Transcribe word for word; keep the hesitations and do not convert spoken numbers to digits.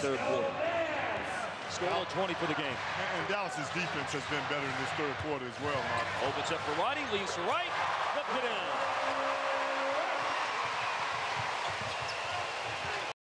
third quarter. Score on twenty for the game. And Dallas's defense has been better in this third quarter as well, Mark. Opens up for Roddy, leaves to right, left it in.